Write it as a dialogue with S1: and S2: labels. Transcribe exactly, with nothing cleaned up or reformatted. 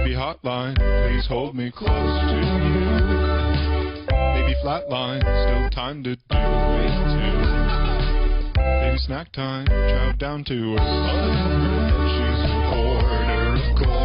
S1: Baby hotline, please hold me close to you. Baby flatline, still time to do it too. Baby snack time, chow down to her butt. She's a quarter of course.